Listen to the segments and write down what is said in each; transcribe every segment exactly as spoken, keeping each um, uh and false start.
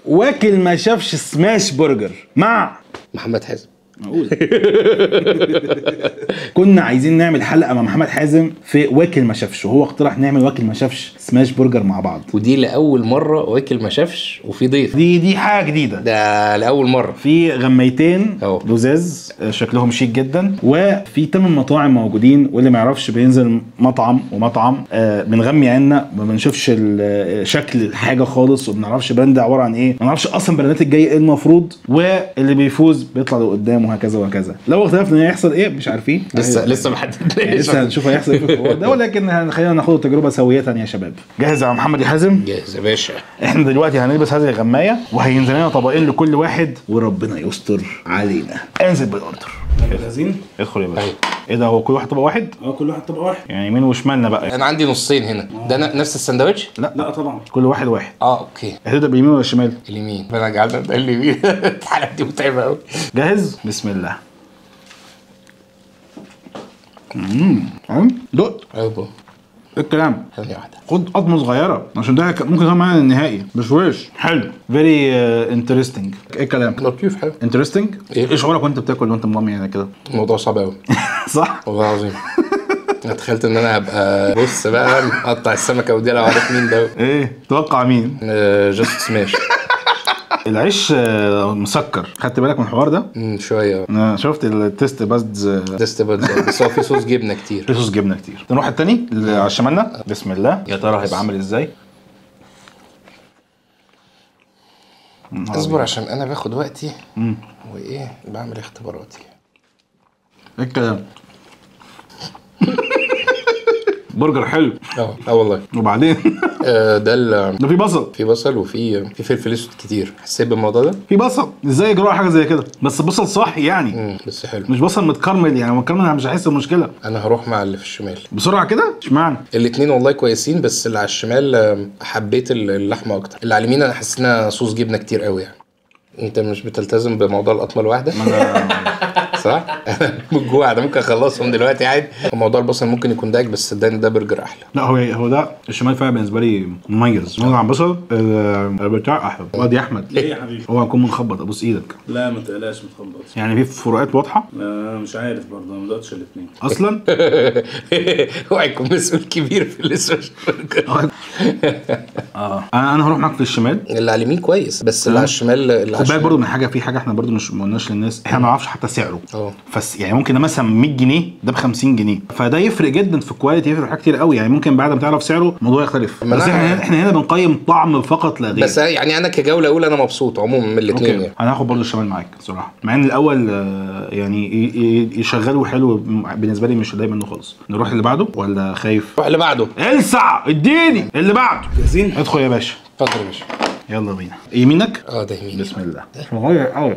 واكل ما شافش سماش برجر مع محمد حازم. معقول. كنا عايزين نعمل حلقه مع محمد حازم في واكل ما شافش، وهو اقترح نعمل واكل ما شافش سماش برجر مع بعض، ودي لاول مره واكل ما شافش وفي ضيف. دي دي حاجه جديده، ده لاول مره. في غميتين أوه. لزاز شكلهم شيك جدا، وفي ثمان مطاعم موجودين، واللي ما يعرفش بينزل مطعم ومطعم آه بنغمي عنا، ما بنشوفش شكل الحاجه خالص، وما بنعرفش براند عباره عن ايه، ما نعرفش اصلا براندات الجايه ايه المفروض، واللي بيفوز بيطلع لقدام وهكذا وهكذا. لو اختلفنا هيحصل ايه مش عارفين، لسه لسه ما حددناش، لسه هنشوف هيحصل ايه في الحوار ده، ولكن خلينا ناخد التجربه سويه يا شباب. جاهز يا محمد يا حازم؟ جاهز يا باشا. احنا دلوقتي هنلبس هذه الغمايه، وهينزل لنا طبقين لكل واحد، وربنا يستر علينا. انزل بالاوردر. جاهزين؟ ادخل يا باشا. ايه ده، هو كل واحد طبق واحد؟ اه كل واحد طبق واحد، يعني يمين وشمالنا بقى. انا عندي نصين هنا. ده نفس السندوتش؟ لا لا طبعا كل واحد واحد. اه اوكي. هتبدا باليمين ولا الشمال؟ اليمين. انا جعلنا ده اليمين. الحلقه دي متعبه قوي. جاهز؟ بسم الله. امم فاهم؟ دق. ايوه ايه الكلام؟ ثانيه واحده. خد قطمه صغيره عشان ده ممكن يكون معانا النهائي بشويش. حلو، فيري انترستنج. ايه الكلام؟ لطيف حلو. انترستنج. إيه؟ ايه شعورك وانت بتاكل وانت مغمي يعني كده؟ الموضوع صعب قوي. صح؟ والله العظيم. انا تخيلت ان انا هبقى بص بقى مقطع السمكه ودي لو عارف مين ده. ايه توقع مين؟ جاست سماش. العيش آه، مسكر، خدت بالك من الحوار ده؟ امم شويه. انا شفت التيست بادز آه، تيست بادز، بس هو في صوص جبنه كتير. في صوص جبنه كتير. نروح التاني اللي على شمالنا. بسم الله. يا ترى هيبقى عامل ازاي؟ اصبر عشان انا باخد وقتي امم وايه بعمل اختباراتي. ايه الكلام؟ برجر حلو. اه اه والله. وبعدين آه ده ال ده في بصل، في بصل وفي في فلفل اسود كتير. حسيت بالموضوع ده؟ في بصل. ازاي يجروا حاجه زي كده؟ بس بصل صح يعني، امم بس حلو. مش بصل متكرمل يعني. متكرمل انا مش هحس بمشكله. انا هروح مع اللي في الشمال. بسرعه كده. اشمعنى؟ الاتنين والله كويسين، بس اللي على الشمال آه، حبيت اللحمه اكتر. اللي على اليمين انا حسيت انها صوص جبنه كتير قوي يعني. انت مش بتلتزم بموضوع القطمه الواحده؟ صح؟ من جوع انا ممكن اخلصهم دلوقتي عادي. موضوع البصل ممكن يكون داك، بس صدقني ده برجر احلى. لا هو هو ده الشمال فعلا بالنسبه لي مميز. هو عن بصل البتاع احلى. وادي يا احمد. ليه يا حبيبي؟ هو هيكون منخبط، ابوس ايدك. لا ما تقلقش متخبط يعني في فروقات واضحه لا مش عارف برضه، انا ما دقتش الاثنين اصلا. هو هيكون مسؤول كبير في الاسم برجر. اه انا انا هروح معاك في الشمال. اللي على اليمين كويس، بس اللي على الشمال اللي خد بالك برضه من حاجه، في حاجه احنا برضه مش ما قلناش للناس، احنا ما نعرفش حتى سعره. اه بس يعني ممكن ده مثلا مية جنيه ده ب خمسين جنيه، فده يفرق جدا في الكواليتي، يفرق حاجات كتير قوي يعني. ممكن بعد ما تعرف سعره الموضوع يختلف. بس احنا احنا هنا بنقيم طعم فقط لا غير. بس يعني انا كجوله اولى انا مبسوط عموما من الاثنين يعني. انا هاخد برضه الشمال معاك صراحه، مع ان الاول آه، يعني يشغله حلو بالنسبه لي، مش دايما منه خالص. نروح اللي بعده ولا خايف؟ روح اللي بعده. السع اديني اللي بعده. جاهزين؟ ادخل يا باشا. اتفضل يا باشا. يلا بينا. يمينك. اه ده يمين. بسم الله. صغير قوي.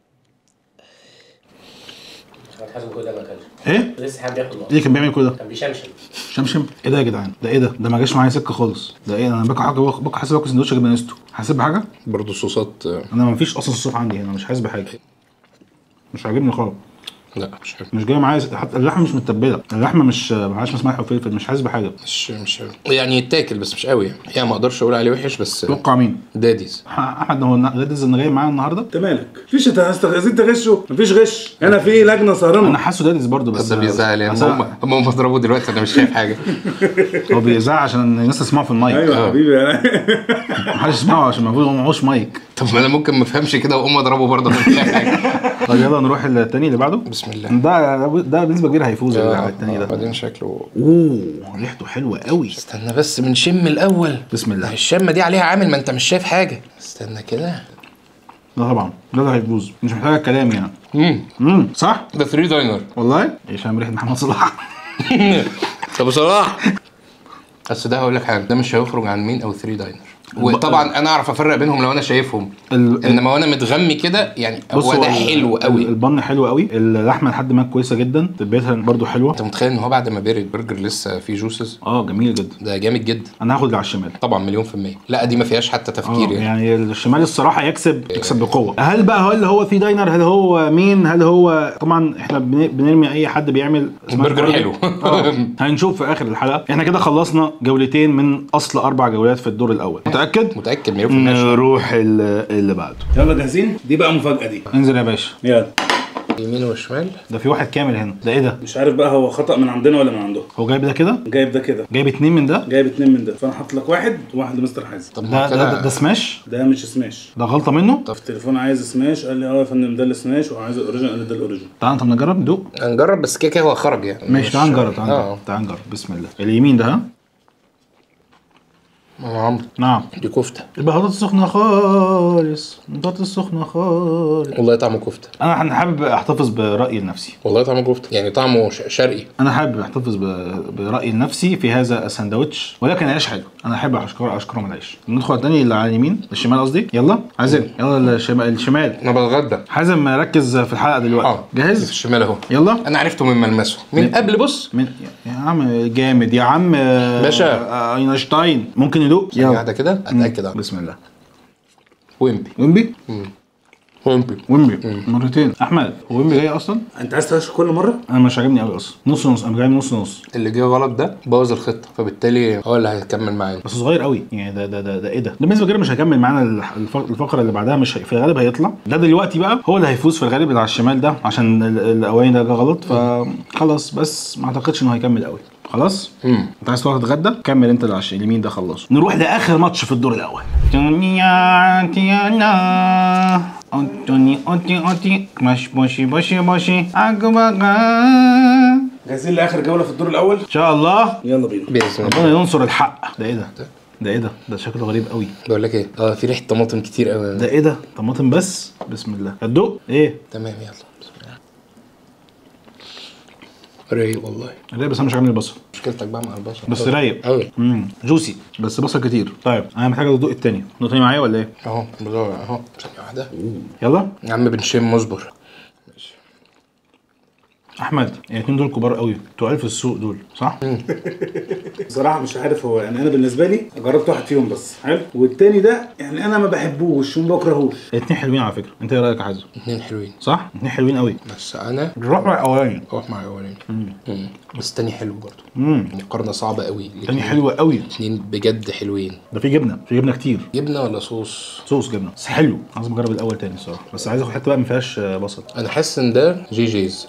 حازم كل ده ما اكلش. ايه؟ لسه حد بياخد نقط. ايه كان بيعمل كل ده؟ كان بيشمشم. شمشم؟ ايه ده يا جدعان؟ ده ايه ده؟ ده ما جاش معايا سكه خالص. ده ايه؟ انا باكل حاجه باكل حاسب باكل سندوتش جبنه نستو. حاسب بحاجه؟ برضه صوصات. انا ما فيش اصلا صوص عندي هنا، مش حاسس بحاجه. مش عاجبني خالص. لا مش حلو. مش جاي معايا، حتى اللحمه مش متبله، اللحمه مش معهاش ملح وفلفل، مش حاسس بحاجه. مش مش حلو. يعني يتاكل بس مش قوي يعني. يعني ما اقدرش اقول عليه وحش بس. توقع مين؟ داديز. احمد هو داديز اللي جاي معايا النهارده؟ انت مالك؟ مفيش انت عايزين تغشوا؟ مفيش غش، انا في لجنه صارمه. انا حاسه داديز برضه بس ده بيزعل يعني. بس هم هم بيضربوا دلوقتي انا مش شايف حاجه. هو بيزعل عشان الناس تسمعه في المايك. ايوه يا حبيبي انا محدش يسمعه عشان ما معهوش مايك. طب ما انا ممكن ما افهمش كده واقوم اضربه برضه مش شايف حاجه. طب يلا نروح التاني اللي بعده. بسم الله. ده ده بنسبه كبيره هيفوز آه، التاني ده. بعدين شكله. اوه ريحته حلوه قوي. استنى بس بنشم الاول. بسم الله. الشمه دي عليها عامل، ما انت مش شايف حاجه. استنى كده. ده طبعا ده ده هيفوز، مش محتاج كلام يعني. امم امم صح. ده ثري داينر والله ايش شام ريحه محمد صلاح. طب صلاح. بس ده هقول لك حاجه، ده مش هيخرج عن مين او ثري داينر. وطبعا انا اعرف افرق بينهم لو انا شايفهم. ال... انما وانا متغمي كده يعني هو ده حلو قوي. البن حلو قوي، اللحمه لحد ما كويسه جدا، تتبيلها برده حلوه. انت متخيل ان هو بعد ما بيرد البرجر لسه فيه جوسز؟ اه جميل جدا. ده جامد جدا. انا هاخد اللي على الشمال طبعا مليون في المية. لا دي ما فيهاش حتى تفكير يعني. يعني. يعني الشمال الصراحه يكسب يكسب بقوه. هل بقى هل هو في داينر؟ هل هو مين؟ هل هو طبعا احنا بنرمي اي حد بيعمل برجر حلو. هنشوف في اخر الحلقه. احنا كده خلصنا جولتين من اصل اربع جولات في الدور الاول. متاكد متاكد مليون في المية. نروح ال- اللي بعده. يلا جاهزين؟ دي بقى مفاجأة دي. انزل يا باشا. يلا. يمين وشمال. ده في واحد كامل هنا، ده ايه ده؟ مش عارف بقى هو خطأ من عندنا ولا من عنده. هو جايب ده كده؟ جايب ده كده. جايب اتنين من ده؟ جايب اتنين من ده، فانا حاطط لك واحد وواحد لمستر حازم. طب ده ما ده, كده ده, ده سماش؟ ده مش سماش. ده غلطه منه؟ في التليفون عايز سماش، قال لي اه يا فندم ده السماش، وعايز الاوريجين، قال لي ده الاوريجين. تعال انت نجرب ندوق. هنجرب بس كده كده هو خرج يعني. ماشي تعال نجرب، تعال آه. نجرب، تعال نجرب. بسم الله. اليمين ده ها؟ ماما عمرو نعم. دي كفته. البطاطس السخنه خالص، البطاطس السخنه خالص. والله طعمه كفته. انا حابب احتفظ برايي لنفسي. والله طعمه كفته يعني طعمه ش- شرقي. انا حابب احتفظ ب- برايي لنفسي في هذا الساندوتش، ولكن العيش حلو. انا احب اشكر اشكرهم العيش. ندخل الثاني اللي على اليمين، الشمال قصدي. يلا حازم، يلا الشمال. الشمال انا بتغدى. حازم ركز في الحلقه دلوقتي. اه في جاهز؟ الشمال اهو. يلا. انا عرفته من ملمسه من قبل. بص من يا عم جامد يا عم باشا. آه، اينشتاين. ممكن ندوق؟ قاعده كده اتاكد اه. بسم الله. ويمبي ويمبي ويمبي ويمبي مرتين. احمد هو ويمبي جاي اصلا؟ انت عايز تغش كل مره؟ انا مش عاجبني قوي اصلا. نص نص، انا جاي نص نص. اللي جه غلط ده بوظ الخطه، فبالتالي هو اللي هيكمل معانا. بس صغير قوي يعني. ده ده ده, ده ايه ده؟ ده بالنسبه كده مش هيكمل معانا. الف- الفقره اللي بعدها مش هي... في الغالب هيطلع. ده دلوقتي بقى هو اللي هيفوز في الغالب على الشمال ده، عشان ال- الاولاني ده جه غلط. فخلاص بس ما اعتقدش انه هيكمل قوي. خلاص. امم انت عايز تروح تتغدى؟ كمل انت اللي على اليمين ده خلصه. نروح لاخر ماتش في الدور الاول. تونيا تيانا اوتوني اوتي اوتي مش بوشي بوشي بوشي اجبغا. جاهزين لاخر جوله في الدور الاول؟ ان شاء الله. يلا بينا. باذن الله. ربنا ينصر الحق. ده ايه ده؟ ده ايه ده؟ ده شكله غريب قوي. بقول لك ايه، اه في ريحه طماطم كتير قوي. ده ايه ده؟ طماطم بس. بسم الله. هتدوق ايه؟ تمام يلا بسم الله. رايق والله. رايق بس انا مش عامل البصل. مشكلتك بقى مع البصل بس رايق قوي. امم جوسي بس بصل كتير. طيب انا محتاج ادوق التاني. ادوق تاني معايا ولا ايه؟ اهو بدور اهو ثانيه واحده. يلا يا عم بنشم مصبر. احمد الاثنين دول كبار قوي، تقال في السوق دول صح؟ بصراحه مش عارف هو يعني، انا بالنسبه لي جربت واحد فيهم بس حلو، والتاني ده يعني انا ما بحبوش وما بكرهوش. الاثنين حلوين على فكره. انت ايه رايك يا حازم؟ اتنين حلوين صح؟ الاثنين حلوين قوي. بس انا نروح مع الاولاني. اروح مع الاولاني. امم بس التاني حلو برضه. امم مقارنه صعبه قوي. الثاني حلوه قوي. اتنين بجد حلوين. ده في جبنه، في جبنه كتير. جبنه ولا صوص؟ صوص جبنه بس حلو. عايز اجرب الاول تاني الصراحه، بس عايز اخد حته بقى ما فيهاش بصل. انا حاسس ان ده جي جيز.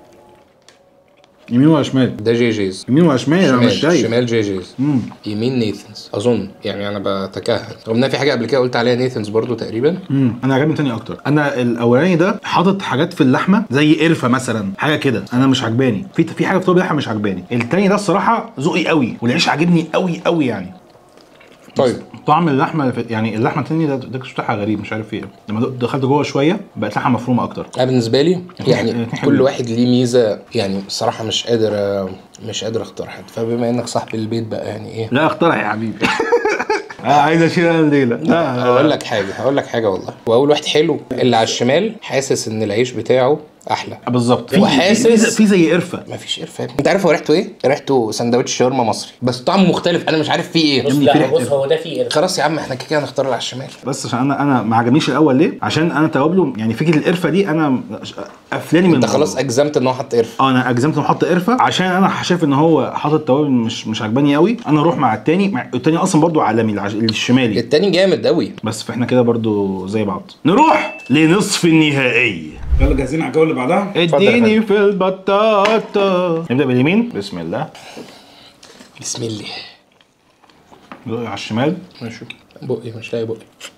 يمين ولا شمال؟ ده جي جيز. يمين ولا شمال؟ انا مش شمال شايف. شمال جي جيز. امم يمين نيثنز اظن يعني. انا بتكهن رغم ان في حاجه قبل كده قلت عليها نيثنز برضو تقريبا. امم انا عجبني تاني اكتر. انا الاولاني ده حاطط حاجات في اللحمه زي قرفه مثلا، حاجه كده انا مش عجباني. في في حاجه في طول اللحمه مش عجباني. التاني ده الصراحه ذوقي قوي، والعيش عاجبني قوي قوي يعني. طيب طعم اللحمه في يعني اللحمه التانية ده ده بتاعها غريب مش عارف ايه. لما دخلت جوه شويه بقت لحمه مفرومه اكتر. انا بالنسبه لي يعني اتنين كل حلوين. واحد ليه ميزه يعني. الصراحه مش قادر مش قادر اختار حد، فبما انك صاحب البيت بقى يعني ايه. لا اخترع يا حبيبي. اه عايز اشيل انا الليله. لا هقول لك حاجه هقول لك حاجه والله. واول واحد حلو اللي على الشمال، حاسس ان العيش بتاعه احلى بالظبط. في وحاسس- في- في زي قرفه. مفيش قرفه. انت عارف هو ريحته ايه؟ ريحته سندوتش شاورما مصري بس طعمه مختلف. انا مش عارف فيه ايه. بص ابني في لا ريحة بص هو ده فيه قرفه. خلاص يا عم احنا كده كده هنختار اللي على الشمال. بس عشان انا انا ما عجبنيش الاول ليه؟ عشان انا توابله يعني فكره القرفه دي انا قفلاني من انت الموضوع. خلاص اجزمت ان هو حط قرفه. اه انا اجزمت انه حط قرفه عشان انا شايف ان هو حاطط توابل مش مش عجباني قوي. انا اروح مع التاني. مع التاني اصلا برضو عالمي العش... الشمالي. التاني جامد قوي. بس فاحنا كده برضو زي بعض. نروح لنصف النهائي. يلا جاهزين على الجوله اللي بعدها؟ اديني في البطاطا. نبدا باليمين. بسم الله. بسم الله. على الشمال. ماشي. بقي مش لاقي بقي.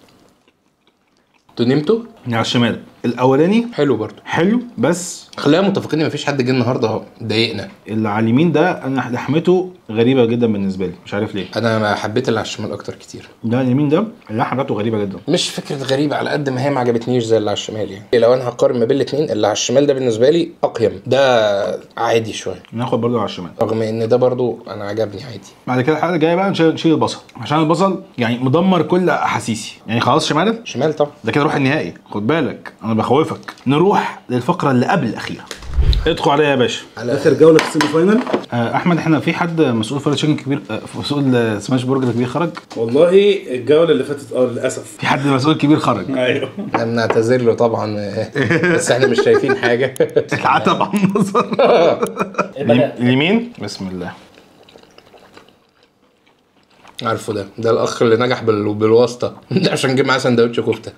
انتوا نمتوا؟ على الشمال. الاولاني حلو برضو. حلو بس خلينا متفقين ان مفيش حد جه النهارده اهو ضايقنا. اللي على اليمين ده انا لحمته غريبه جدا بالنسبه لي مش عارف ليه. انا ما حبيت اللي على الشمال اكتر كتير. ده اليمين ده اللحمه بتاعته غريبه جدا. مش فكره غريبه على قد ما هي ما عجبتنيش زي اللي على الشمال يعني. لو انا هقارن ما بين الاثنين، اللي على الشمال ده بالنسبه لي اقيم. ده عادي شويه ناخد برضو على الشمال. رغم ان ده برضو انا عجبني عادي. بعد كده الحلقه الجايه بقى نشيل نشيل البصل عشان البصل يعني مدمر كل احاسيسي يعني. خلاص شمال شمال طبعا. ده كده روح النهائي. خد بالك انا بخوفك. نروح للفقره اللي قبل الاخيره. ادخل عليا يا باشا. اخر جوله في السيمي فاينل. آه احمد احنا في حد مسؤول فرايد تشيكن كبير آه مسؤول آه سماش برجر كبير خرج. والله الجوله اللي فاتت اه للاسف. في حد مسؤول كبير خرج. ايوه احنا بنعتذر له طبعا بس احنا مش شايفين حاجه. اتعتب عن النظر. البنات. اليمين. بسم الله. عارفه ده ده الاخ اللي نجح بال... بالواسطه ده عشان جيب معاه سندوتش كفته.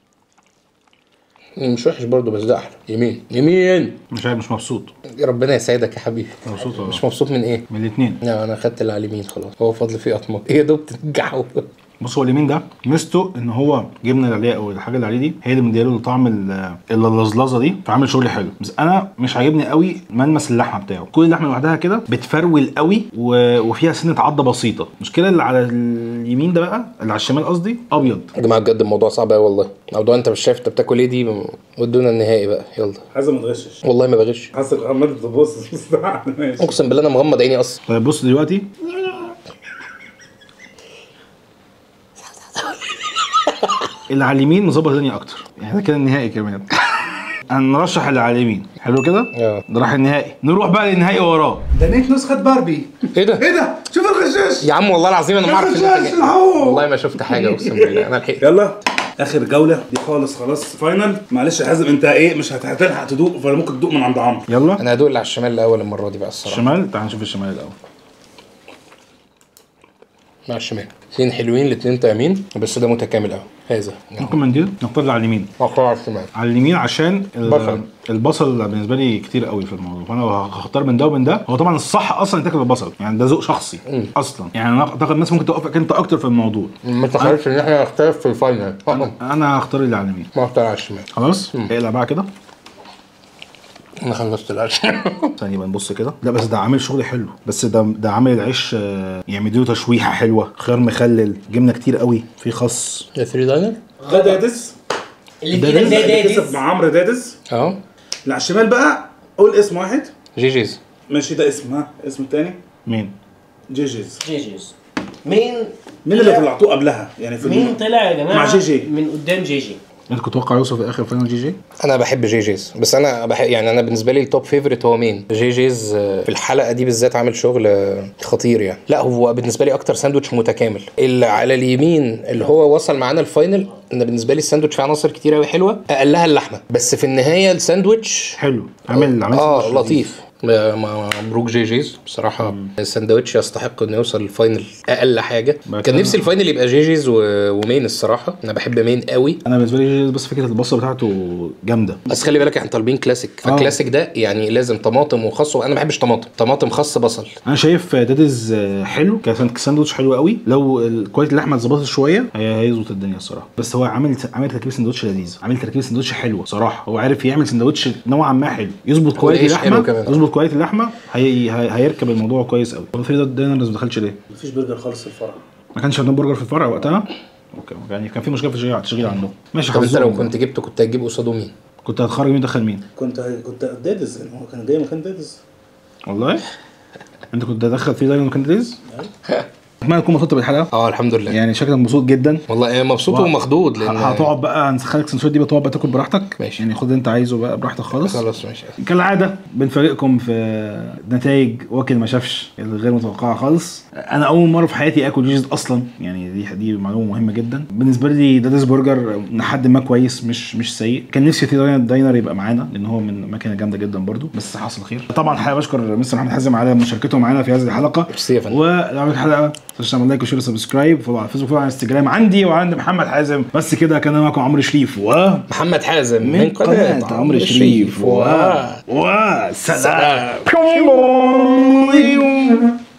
مش وحش برضه بس ده احلى. يمين يمين. مش عارف، مش مبسوط. ربنا يسعدك يا حبيبي. مبسوط ولا مش مبسوط من ايه؟ من الاثنين. لا انا خدت اللي على اليمين خلاص، هو فاضل فيه اطماط. ايه يا دوب تنجحوا. بص هو اليمين ده ميزته ان هو جبنه اللي عليه او الحاجه اللي عليه دي هي اللي مدياله طعم اللزلزه دي، فعامل شغل حلو. بس انا مش عاجبني قوي ملمس اللحمه بتاعه، كل اللحمه لوحدها كده بتفرول قوي و... وفيها سنه عضه بسيطه. المشكله اللي على اليمين ده بقى، اللي على الشمال قصدي، ابيض. يا جماعه بجد الموضوع صعب قوي والله. موضوع انت مش شايف انت بتاكل ايه دي، ودونا النهائي بقى يلا. حازم ما تغشش والله ما بغش. حاسك عمال تبص. ماشي اقسم بالله انا مغمض عيني اصلا. طيب بص دلوقتي اللي على اليمين مظبط الدنيا اكتر، يعني ده كده النهائي كمان. هنرشح اللي على اليمين حلو كده. اه ده راح النهائي، نروح بقى للنهائي وراه. ده نيك نسخه باربي. ايه ده؟ ايه ده؟ شوف الغشاش يا عم والله العظيم انا ما اعرف ان انت الغشاش جاي. الحقوق. والله ما شفت حاجه اقسم بالله انا لحقت. يلا اخر جوله دي خالص، خلاص فاينل. معلش يا حازم انت ايه مش هتلحق تدوق، فممكن تدوق من عند عمرو. يلا انا هدوق اللي على الشمال الاول المره دي بقى الصراحه. الشمال، تعال نشوف الشمال الاول. مع الشمال الاثنين حلوين، الاثنين تامين، بس ده متكامل قوي. هذا ممكن منديل نختار على اليمين. اختار على الشمال. على اليمين عشان بصل. البصل بالنسبه لي كتير قوي في الموضوع، فانا هختار من ده ومن ده. هو طبعا الصح اصلا تاكل البصل، يعني ده ذوق شخصي مم. اصلا. يعني انا اعتقد الناس ممكن توافقك انت اكتر في الموضوع. ما تخيلش ان احنا نختلف في الفاينل. انا هختار اللي على اليمين. ما اختار على الشمال. خلاص اقلع بقى كده. انا خلصت العيش. ثانيه بقى نبص كده. لا بس ده عامل شغل حلو، بس ده ده عامل العيش آه، يعني مديله تشويحه حلوه، خيار مخلل، جبنه كتير قوي، في خس. يا ثري داينر. ده دادس اللي في ايدك ده اللي كسب دادس. مع عمرو دادس. اه اللي على الشمال بقى قول اسم واحد. جيجيز. ماشي ده اسم، ها اسم التاني مين؟ جيجيز. جيجيز. مين مين اللي طلعتوه قبلها يعني في مين الم- طلع يا جماعه مع جي جي. من قدام جي جي؟ انت كنت تتوقع يوصل في اخر فاينل جي جي؟ انا بحب جيجيز، بس انا بحب يعني انا بالنسبه لي التوب فيفورت هو مين. جيجيز آه، في الحلقه دي بالذات عامل شغل آه، خطير يعني. لا هو بالنسبه لي اكتر ساندوتش متكامل. اللي على اليمين اللي هو وصل معانا الفاينل، ان بالنسبه لي الساندوتش فيه عناصر كتير قوي حلوه، اقلها اللحمه، بس في النهايه الساندوتش حلو، عامل عامل اه سندوتش لطيف. م- مبروك جي جيز بصراحه. الساندوتش يستحق انه يوصل الفاينل اقل حاجه. بقى كان كده. نفسي الفاينل يبقى جي جيز و... ومين الصراحه. انا بحب مين قوي. انا بالنسبه لي جي جي بس فكره البصه بتاعته جامده. بس خلي بالك احنا طالبين كلاسيك، فالكلاسيك ده يعني لازم طماطم وخس. وانا ما بحبش طماطم، طماطم خس بصل. انا شايف دادز حلو كساندوتش حلو قوي. لو الكواليتي اللحمه اتظبطت شويه هي هيظبط الدنيا الصراحه. بس هو عامل عامل تركيب ساندوتش لذيذ، عامل تركيب ساندوتش حلو صراحه. هو عارف يعمل ساندوتش نوعا ما حلو، يظبط كواليتي والعيش حلو اللحمه، كمان. يظبط كواليتي اللحمه، هي... هي... هيركب الموضوع كويس قوي. طب في داينرز ما دخلش ليه؟ مفيش برجر خالص في الفرع. ما كانش عندهم برجر في الفرع وقتها؟ اوكي يعني كان في مشكله في التشغيل التشغيل عندهم. ماشي طب انت لو حظهم. كنت جبته كنت هتجيب قصاده مين؟ كنت هتخرج مين دخل مين؟ كنت كنت دادز يعني، هو كان جاي مكان دادز. والله انت كنت هتدخل في داينر مكان دايز؟ اتمنى تكون مبسوط بالحلقه. اه الحمد لله. يعني شكلك مبسوط جدا. والله مبسوط و- ومخضوض لان هتقعد بقى هنسخنك السندوتشات دي بقى، تقعد بقى تاكل براحتك. ماشي. يعني خد اللي انت عايزه بقى براحتك خالص. خلاص ماشي. كالعاده بنفاجئكم في نتائج واكل ما شافش الغير متوقعه خالص. انا اول مره في حياتي اكل جيجز اصلا، يعني دي دي معلومه مهمه جدا بالنسبه لي. دادس برجر لحد ما كويس، مش مش سيء. كان نفسي في داينر, داينر يبقى معانا لان هو من مكانه جامده جدا برضو، بس حصل خير. طبعا حابب اشكر مستر محمد حازم على مشاركته معانا في هذه الحلقه. ميرسي يا فندم. ولو عجبك الحلقه تنسوا تعملوا لايك وشير وسبسكرايب، فولو على الفيسبوك، فولو على الانستجرام عندي وعند محمد حازم. بس كده كان معكم عمرو شريف و محمد حازم من قناه عمرو شريف و و سلام.